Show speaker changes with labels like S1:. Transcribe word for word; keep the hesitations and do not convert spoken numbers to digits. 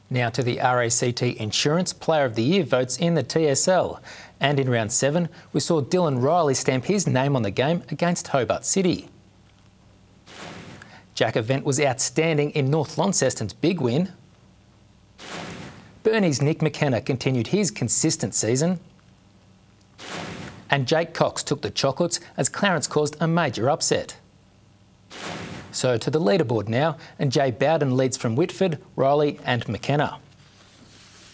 S1: Now to the R A C T Insurance Player of the Year votes in the T S L. And in round seven, we saw Dylan Riley stamp his name on the game against Hobart City. Jack Avent was outstanding in North Launceston's big win. Burnie's Nick McKenna continued his consistent season. And Jake Cox took the chocolates as Clarence caused a major upset. So to the leaderboard now, and Jaye Bowden leads from Whitford, Riley and McKenna.